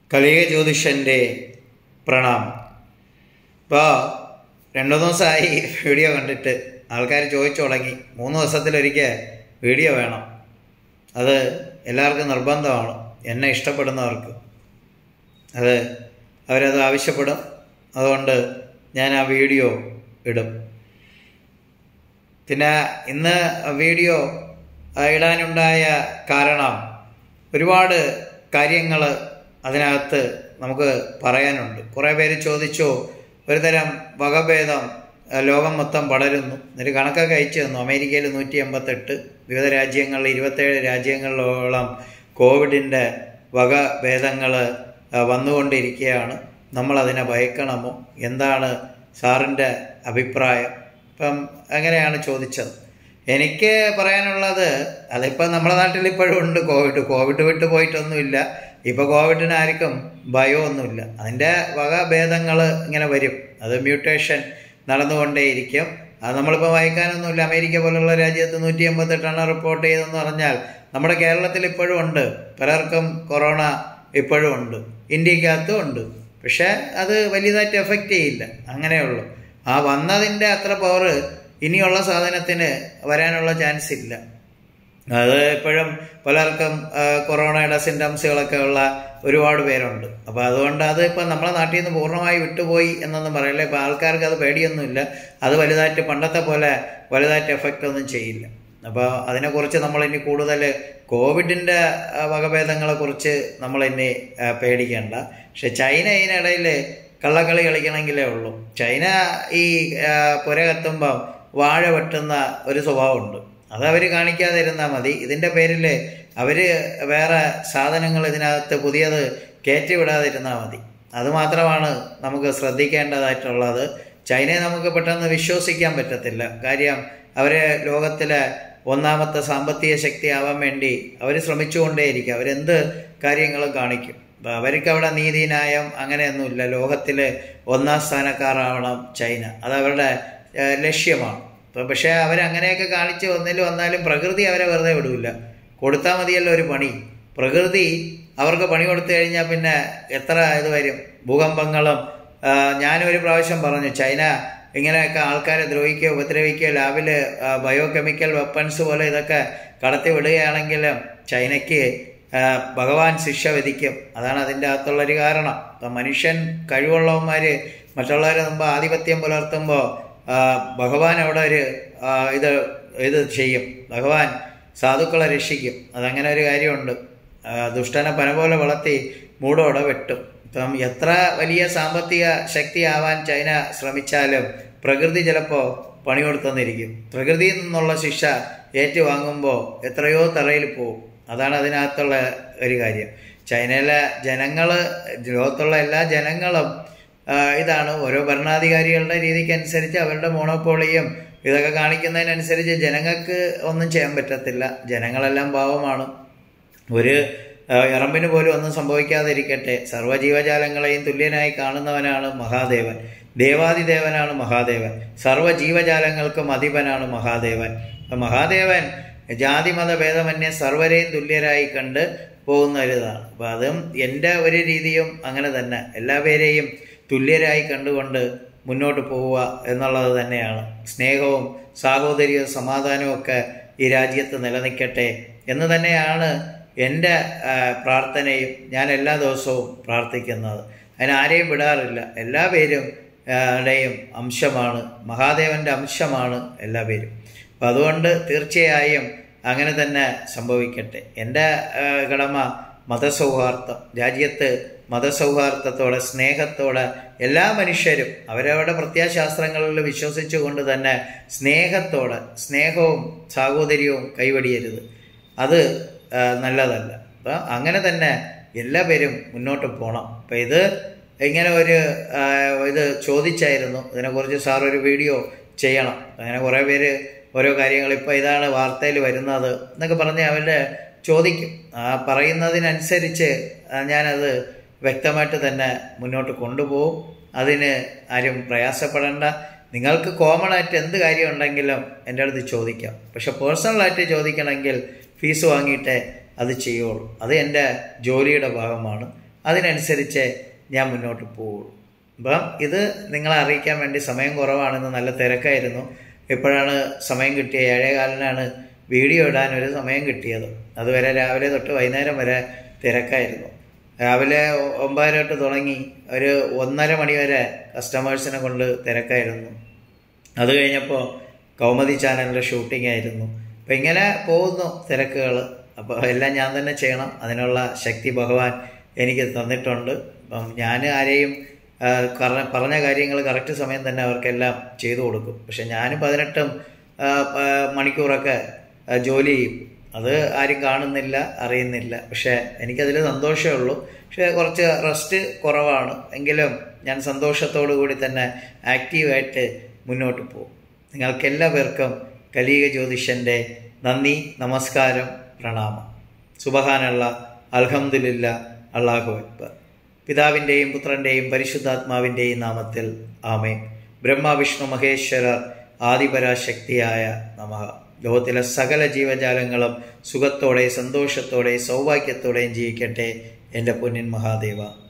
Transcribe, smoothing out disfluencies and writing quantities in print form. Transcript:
കലിക ജ്യോതിഷൻ്റെ പ്രണാമം. ഇപ്പോൾ 2 ദിവസമായി വീഡിയോ കണ്ടിട്ട് ആൾക്കാർ ചോദിച്ചു തുടങ്ങി, 3 ദിവസത്തിലൊരിക്കൽ വീഡിയോ വേണം. അത് എല്ലാവർക്കും നിർബന്ധമാണ്. എന്നെ ഇഷ്ടപ്പെടുന്നവർക്ക് അവരത് ആവശ്യപ്പെടും. അതുകൊണ്ട് ഞാൻ ആ വീഡിയോ ഇടും. പിന്നെ ഇന്ന് വീഡിയോ ഇടാനുണ്ടായ കാരണം ഒരുപാട് കാര്യങ്ങൾ അതിനകത്ത് നമുക്ക് പറയാനുണ്ട്. കുറേ പേര് ചോദിച്ചു, ഒരുതരം വകഭേദം ലോകം മൊത്തം പടരുന്നു. എന്നിട്ട് കണക്കൊക്കെ അയച്ചു തന്നു. അമേരിക്കയിൽ 188, വിവിധ രാജ്യങ്ങളിൽ 27 രാജ്യങ്ങളിലോളം കോവിഡിൻ്റെ വകഭേദങ്ങൾ വന്നുകൊണ്ടിരിക്കുകയാണ്. നമ്മളതിനെ ഭയക്കണമോ? എന്താണ് സാറിൻ്റെ അഭിപ്രായം? ഇപ്പം അങ്ങനെയാണ് ചോദിച്ചത്. എനിക്ക് പറയാനുള്ളത്, അതിപ്പോൾ നമ്മുടെ നാട്ടിൽ ഇപ്പോഴും ഉണ്ട് കോവിഡ് വിട്ട് പോയിട്ടൊന്നുമില്ല. ഇപ്പോൾ കോവിഡിന് ആർക്കും ഭയമൊന്നുമില്ല. അതിൻ്റെ വകഭേദങ്ങൾ ഇങ്ങനെ വരും. അത് മ്യൂട്ടേഷൻ നടന്നുകൊണ്ടേയിരിക്കും. അത് നമ്മളിപ്പോൾ വായിക്കാനൊന്നുമില്ല. അമേരിക്ക പോലുള്ള രാജ്യത്ത് 188 റിപ്പോർട്ട് ചെയ്തെന്ന് പറഞ്ഞാൽ നമ്മുടെ കേരളത്തിൽ ഇപ്പോഴും ഉണ്ട്. പലർക്കും കൊറോണ ഇപ്പോഴും ഉണ്ട്, ഇന്ത്യക്കകത്തും ഉണ്ട്. പക്ഷേ അത് വലിയതായിട്ട് എഫക്റ്റ് ചെയ്യില്ല, അങ്ങനെയുള്ളൂ. ആ വന്നതിൻ്റെ അത്ര പവർ ഇനിയുള്ള സാധനത്തിന് വരാനുള്ള ചാൻസ് ഇല്ല. അത് ഇപ്പോഴും പലർക്കും കൊറോണയുടെ സിംറ്റംസുകളൊക്കെ ഉള്ള ഒരുപാട് പേരുണ്ട്. അപ്പോൾ അതുകൊണ്ട് അത് ഇപ്പം നമ്മളെ നാട്ടിൽ നിന്ന് പൂർണ്ണമായി വിട്ടുപോയി എന്നൊന്നും പറയില്ല. ഇപ്പോൾ ആൾക്കാർക്ക് അത് പേടിയൊന്നുമില്ല. അത് വലുതായിട്ട് പണ്ടത്തെ പോലെ വലുതായിട്ട് എഫക്റ്റ് ഒന്നും ചെയ്യില്ല. അപ്പോൾ അതിനെക്കുറിച്ച് നമ്മളിനി കൂടുതൽ കോവിഡിൻ്റെ വകഭേദങ്ങളെക്കുറിച്ച് നമ്മളിനി പേടിക്കേണ്ട. പക്ഷെ ചൈന ഇതിനിടയിൽ കള്ളക്കളി കളിക്കണമെങ്കിലേ ഉള്ളൂ. ചൈന ഈ പുര കത്തുമ്പം വാഴ വെട്ടുന്ന ഒരു സ്വഭാവമുണ്ട്. അതവർ കാണിക്കാതിരുന്നാൽ മതി. ഇതിൻ്റെ പേരിൽ അവർ വേറെ സാധനങ്ങൾ ഇതിനകത്ത് പുതിയത് കയറ്റിവിടാതിരുന്നാൽ മതി. അതുമാത്രമാണ് നമുക്ക് ശ്രദ്ധിക്കേണ്ടതായിട്ടുള്ളത്. ചൈനയെ നമുക്ക് പെട്ടെന്ന് വിശ്വസിക്കാൻ പറ്റത്തില്ല. കാര്യം അവർ ലോകത്തിലെ 1ാമത്തെ സാമ്പത്തിക ശക്തി ആവാൻ വേണ്ടി അവർ ശ്രമിച്ചുകൊണ്ടേയിരിക്കും. അവരെന്ത് കാര്യങ്ങളും കാണിക്കും. അവർക്ക് അവിടെ നീതി ന്യായം അങ്ങനെയൊന്നുമില്ല. ലോകത്തിൽ 1ാം സ്ഥാനക്കാരാവണം ചൈന, അതവരുടെ ലക്ഷ്യമാണ്. പക്ഷേ അവരങ്ങനെയൊക്കെ കാണിച്ച് വന്നാലും പ്രകൃതി അവരെ വെറുതെ വിടില്ല. കൊടുത്താൽ മതിയല്ലോ ഒരു പണി. പ്രകൃതി അവർക്ക് പണി കൊടുത്തു കഴിഞ്ഞാൽ പിന്നെ എത്ര ഇത് വരും, ഭൂകമ്പങ്ങളും. ഞാനൊരു പ്രാവശ്യം പറഞ്ഞു, ചൈന ഇങ്ങനെയൊക്കെ ആൾക്കാരെ ദ്രോഹിക്കുകയോ ഉപദ്രവിക്കുകയോ ലാബിൽ ബയോകെമിക്കൽ വെപ്പൺസ് പോലെ ഇതൊക്കെ കടത്തി വിടുകയാണെങ്കിലും ചൈനയ്ക്ക് ഭഗവാൻ ശിക്ഷ വിധിക്കും. അതാണ് അതിൻ്റെ അകത്തുള്ളൊരു കാരണം. മനുഷ്യൻ കഴിവുള്ളവന്മാർ മറ്റുള്ളവരെ മുമ്പ് ആധിപത്യം പുലർത്തുമ്പോൾ ഭഗവാൻ അവിടെ ഒരു ഇത് ചെയ്യും. ഭഗവാൻ സാധുക്കളെ രക്ഷിക്കും. അതങ്ങനെ ഒരു കാര്യമുണ്ട്. ദുഷ്ടനെ പന പോലെ വളർത്തി മൂടോടെ വെട്ടും. ഇപ്പം എത്ര വലിയ സാമ്പത്തിക ശക്തി ആവാൻ ചൈന ശ്രമിച്ചാലും പ്രകൃതി ചിലപ്പോൾ പണി കൊടുത്തെന്നിരിക്കും. പ്രകൃതിയിൽ നിന്നുള്ള ശിക്ഷ ഏറ്റുവാങ്ങുമ്പോൾ എത്രയോ തറയിൽ പോവും. അതാണ് അതിനകത്തുള്ള ഒരു കാര്യം. ചൈനയിലെ ജനങ്ങൾ, ലോകത്തുള്ള എല്ലാ ജനങ്ങളും ഇതാണ്. ഓരോ ഭരണാധികാരികളുടെ രീതിക്കനുസരിച്ച് അവരുടെ മോണോപോളിയും ഇതൊക്കെ കാണിക്കുന്നതിനനുസരിച്ച് ജനങ്ങൾക്ക് ഒന്നും ചെയ്യാൻ പറ്റത്തില്ല. ജനങ്ങളെല്ലാം പാവമാണ്. ഒരു എറമ്പിന് പോലും ഒന്നും സംഭവിക്കാതിരിക്കട്ടെ. സർവ്വജീവജാലങ്ങളെയും തുല്യനായി കാണുന്നവനാണ് മഹാദേവൻ. ദേവാദിദേവനാണ് മഹാദേവൻ. സർവ്വജീവജാലങ്ങൾക്കും അധിപനാണ് മഹാദേവൻ. മഹാദേവൻ ജാതിമത ഭേദമന്യേ സർവരെയും തുല്യരായി കണ്ട് പോകുന്ന ഒരിതാണ്. അപ്പം അതും എൻ്റെ ഒരു രീതിയും അങ്ങനെ തന്നെ. എല്ലാവരെയും തുല്യരായി കണ്ടുകൊണ്ട് മുന്നോട്ട് പോവുക എന്നുള്ളത് തന്നെയാണ്. സ്നേഹവും സാഹോദര്യവും സമാധാനവും ഒക്കെ ഈ രാജ്യത്ത് നിലനിൽക്കട്ടെ എന്ന് തന്നെയാണ് എൻ്റെ പ്രാർത്ഥനയും. ഞാൻ എല്ലാ ദിവസവും പ്രാർത്ഥിക്കുന്നത്. അതിനാരെയും വിടാറില്ല. എല്ലാ പേരുടെയും അംശമാണ്, മഹാദേവൻ്റെ അംശമാണ് എല്ലാ പേരും. അപ്പം അതുകൊണ്ട് തീർച്ചയായും അങ്ങനെ തന്നെ സംഭവിക്കട്ടെ. എൻ്റെ കടമ മതസൗഹാർദ്ദം. രാജ്യത്ത് മതസൗഹാർദ്ദത്തോടെ സ്നേഹത്തോടെ എല്ലാ മനുഷ്യരും അവരവരുടെ പ്രത്യയശാസ്ത്രങ്ങളിൽ വിശ്വസിച്ചുകൊണ്ട് തന്നെ സ്നേഹത്തോടെ, സ്നേഹവും സാഹോദര്യവും കൈവടിയരുത്. അത് നല്ലതല്ല. അപ്പം അങ്ങനെ തന്നെ എല്ലാ പേരും മുന്നോട്ട് പോകണം. അപ്പം ഇത് ഇങ്ങനെ ഇത് ചോദിച്ചായിരുന്നു, ഇതിനെക്കുറിച്ച് സാർ ഒരു വീഡിയോ ചെയ്യണം. അങ്ങനെ കുറേ പേര് ഓരോ കാര്യങ്ങൾ ഇപ്പോൾ ഇതാണ് വാർത്തയിൽ വരുന്നത് എന്നൊക്കെ പറഞ്ഞ് അവരുടെ ചോദിക്കും. ആ പറയുന്നതിനനുസരിച്ച് ഞാനത് വ്യക്തമായിട്ട് തന്നെ മുന്നോട്ട് കൊണ്ടുപോകും. അതിന് ആരും പ്രയാസപ്പെടേണ്ട. നിങ്ങൾക്ക് കോമൺ ആയിട്ട് എന്ത് കാര്യം ഉണ്ടെങ്കിലും എൻ്റെ അടുത്ത് ചോദിക്കാം. പക്ഷെ പേഴ്സണലായിട്ട് ചോദിക്കണമെങ്കിൽ ഫീസ് വാങ്ങിയിട്ടേ അത് ചെയ്യുള്ളൂ. അത് എൻ്റെ ജോലിയുടെ ഭാഗമാണ്. അതിനനുസരിച്ച് ഞാൻ മുന്നോട്ട് പോവുള്ളൂ. അപ്പം ഇത് നിങ്ങളെ അറിയിക്കാൻ വേണ്ടി സമയം കുറവാണെന്ന്, നല്ല തിരക്കായിരുന്നു. ഇപ്പോഴാണ് സമയം കിട്ടിയത്. 7:15-നാണ് വീഡിയോ ഇടാനൊരു സമയം കിട്ടിയത്. അതുവരെ രാവിലെ തൊട്ട് വൈകുന്നേരം വരെ തിരക്കായിരുന്നു. രാവിലെ 9 തൊട്ട് തുടങ്ങി ഒരു 1:30 മണി വരെ കസ്റ്റമേഴ്സിനെ കൊണ്ട് തിരക്കായിരുന്നു. അത് കഴിഞ്ഞപ്പോൾ കൗമുദി ചാനലിൻ്റെ ഷൂട്ടിംഗ് ആയിരുന്നു. അപ്പം ഇങ്ങനെ പോകുന്നു തിരക്കുകൾ. അപ്പോൾ എല്ലാം ഞാൻ തന്നെ ചെയ്യണം. അതിനുള്ള ശക്തി ഭഗവാൻ എനിക്ക് തന്നിട്ടുണ്ട്. അപ്പം ഞാൻ ആരെയും പറഞ്ഞ കാര്യങ്ങൾ കറക്റ്റ് സമയം തന്നെ അവർക്കെല്ലാം ചെയ്തു കൊടുക്കും. പക്ഷെ ഞാൻ 18 മണിക്കൂറൊക്കെ ജോലി ചെയ്യും. അത് ആരും കാണുന്നില്ല, അറിയുന്നില്ല. പക്ഷേ എനിക്കതിൽ സന്തോഷമേ ഉള്ളൂ. പക്ഷേ കുറച്ച് റെസ്റ്റ് കുറവാണ്. എങ്കിലും ഞാൻ സന്തോഷത്തോടു കൂടി തന്നെ ആക്റ്റീവായിട്ട് മുന്നോട്ട് പോകും. നിങ്ങൾക്കെല്ലാവർക്കും കലീക ജ്യോതിഷൻ്റെ നന്ദി, നമസ്കാരം, പ്രണാമം. സുബ്ഹാനല്ലാഹ്, അൽഹംദുലില്ലാഹ്, അല്ലാഹു അക്ബർ. പിതാവിൻ്റെയും പുത്രൻ്റെയും പരിശുദ്ധാത്മാവിൻ്റെയും നാമത്തിൽ ആമേൻ. ബ്രഹ്മ വിഷ്ണു മഹേശ്വരർ ആദിപരാശക്തിയായ നമഃ. ലോകത്തിലെ സകല ജീവജാലങ്ങളും സുഖത്തോടെ, സന്തോഷത്തോടെ, സൗഭാഗ്യത്തോടെയും ജീവിക്കട്ടെ എൻ്റെ പൊന്നിൻ മഹാദേവ.